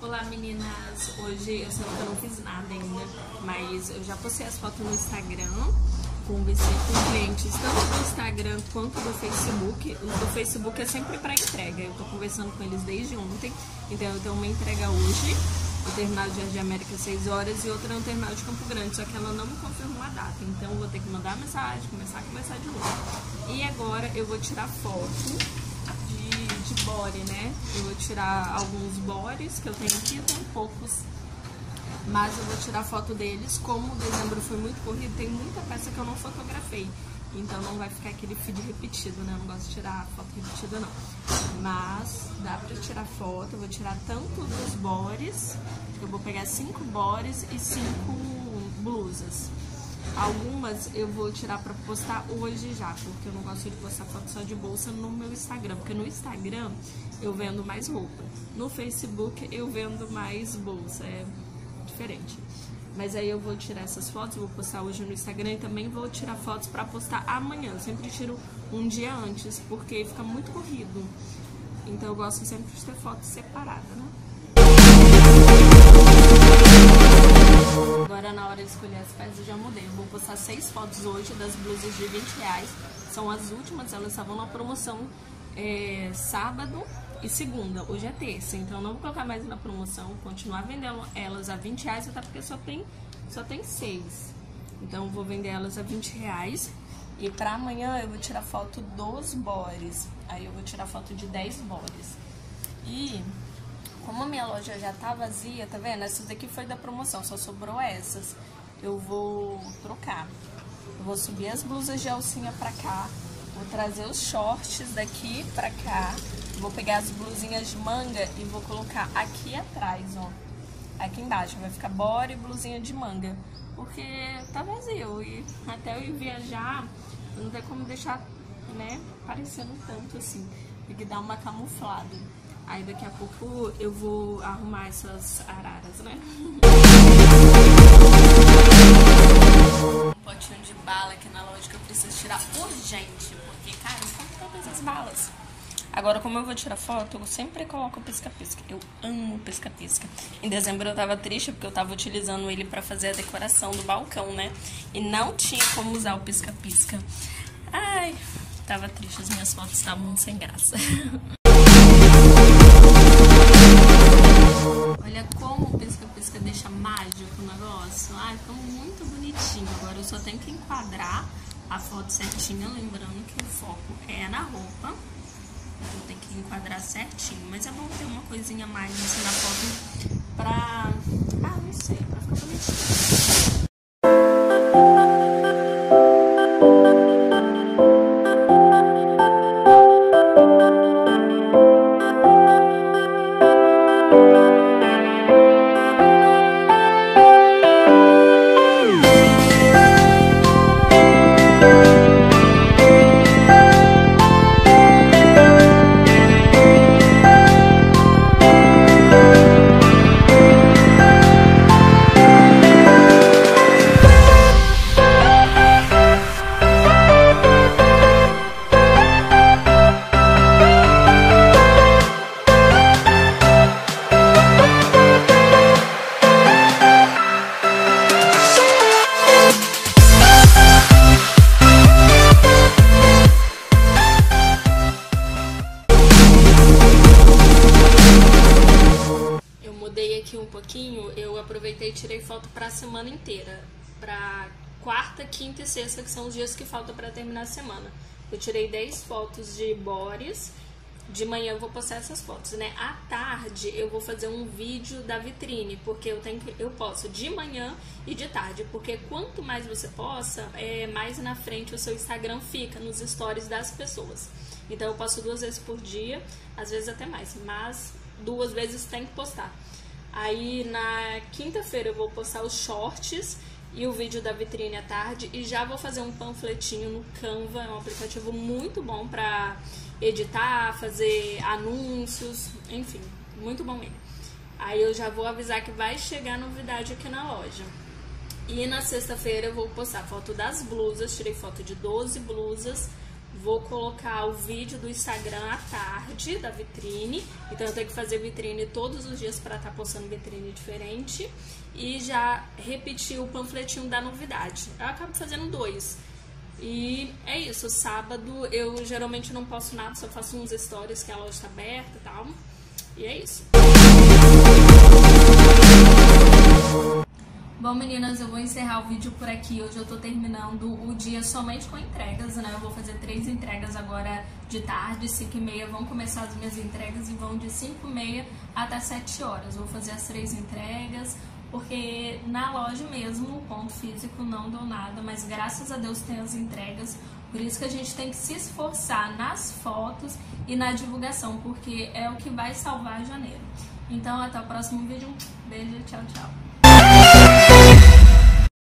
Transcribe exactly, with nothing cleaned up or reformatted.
Olá meninas, hoje eu sei que eu não fiz nada ainda, mas eu já postei as fotos no Instagram, conversei com clientes tanto do Instagram quanto do Facebook. O do Facebook é sempre para entrega, eu tô conversando com eles desde ontem, então eu tenho uma entrega hoje, no terminal de Jardim América seis horas e outra no terminal de Campo Grande, só que ela não me confirmou a data, então eu vou ter que mandar mensagem, começar a conversar de novo. E agora eu vou tirar foto de body, né? Eu vou tirar alguns bodies que eu tenho aqui, eu tenho poucos, mas eu vou tirar foto deles. Como o dezembro foi muito corrido, tem muita peça que eu não fotografei, então não vai ficar aquele feed repetido, né? Eu não gosto de tirar foto repetida não, mas dá pra tirar foto. Eu vou tirar tanto dos bodies, eu vou pegar cinco bodies e cinco blusas. Algumas eu vou tirar pra postar hoje já, porque eu não gosto de postar foto só de bolsa no meu Instagram, porque no Instagram eu vendo mais roupa, no Facebook eu vendo mais bolsa, é diferente. Mas aí eu vou tirar essas fotos, eu vou postar hoje no Instagram e também vou tirar fotos pra postar amanhã. Eu sempre tiro um dia antes, porque fica muito corrido, então eu gosto sempre de ter fotos separadas, né? Agora na hora de escolher as peças eu já mudei. Eu vou postar seis fotos hoje das blusas de vinte reais. São as últimas, elas estavam na promoção é, sábado e segunda. Hoje é terça, então eu não vou colocar mais na promoção. Vou continuar vendendo elas a vinte reais, até porque só tem, só tem seis. Então eu vou vender elas a vinte reais. E pra amanhã eu vou tirar foto dos bodies. Aí eu vou tirar foto de dez bodies. E como a minha loja já tá vazia, tá vendo? Essas daqui foi da promoção, só sobrou essas. Eu vou trocar. Eu vou subir as blusas de alcinha pra cá. Vou trazer os shorts daqui pra cá. Vou pegar as blusinhas de manga e vou colocar aqui atrás, ó. Aqui embaixo vai ficar body e blusinha de manga. Porque tá vazio e até eu ir viajar, não tem como deixar, né, parecendo tanto assim. Tem que dar uma camuflada. Aí daqui a pouco eu vou arrumar essas araras, né? Um potinho de bala aqui na loja que eu preciso tirar urgente, porque, cara, estão todas as balas. Agora, como eu vou tirar foto, eu sempre coloco o pisca-pisca. Eu amo pisca-pisca. Em dezembro eu tava triste porque eu tava utilizando ele pra fazer a decoração do balcão, né? E não tinha como usar o pisca-pisca. Ai, tava triste, as minhas fotos estavam sem graça. Olha como o pisca-pisca deixa mágico o negócio. Ai, ficou muito bonitinho. Agora eu só tenho que enquadrar a foto certinha, lembrando que o foco é na roupa. Eu tenho que enquadrar certinho. Mas é bom ter uma coisinha a mais assim na foto pra... Ah, não sei, pra ficar bonitinho. Um pouquinho, eu aproveitei e tirei foto pra semana inteira, pra quarta, quinta e sexta, que são os dias que faltam pra terminar a semana. Eu tirei dez fotos de bodies. De manhã eu vou postar essas fotos, né? À tarde eu vou fazer um vídeo da vitrine, porque eu tenho que, eu posto de manhã e de tarde, porque quanto mais você posta, é, mais na frente o seu Instagram fica nos stories das pessoas. Então eu posto duas vezes por dia, às vezes até mais, mas duas vezes tem que postar. Aí na quinta-feira eu vou postar os shorts e o vídeo da vitrine à tarde, e já vou fazer um panfletinho no Canva. É um aplicativo muito bom pra editar, fazer anúncios, enfim, muito bom ele. Aí eu já vou avisar que vai chegar novidade aqui na loja. E na sexta-feira eu vou postar foto das blusas, tirei foto de doze blusas, vou colocar o vídeo do Instagram à tarde, da vitrine. Então eu tenho que fazer vitrine todos os dias para estar postando vitrine diferente. E já repetir o panfletinho da novidade. Eu acabo fazendo dois. E é isso, sábado eu geralmente não posto nada, só faço uns stories que a loja está aberta e tal. E é isso. Bom, meninas, eu vou encerrar o vídeo por aqui. Hoje eu tô terminando o dia somente com entregas, né? Eu vou fazer três entregas agora de tarde, cinco e meia vão começar as minhas entregas e vão de cinco e meia até sete horas. Eu vou fazer as três entregas, porque na loja mesmo, o ponto físico, não deu nada, mas graças a Deus tem as entregas. Por isso que a gente tem que se esforçar nas fotos e na divulgação, porque é o que vai salvar janeiro. Então, até o próximo vídeo. Beijo, tchau, tchau.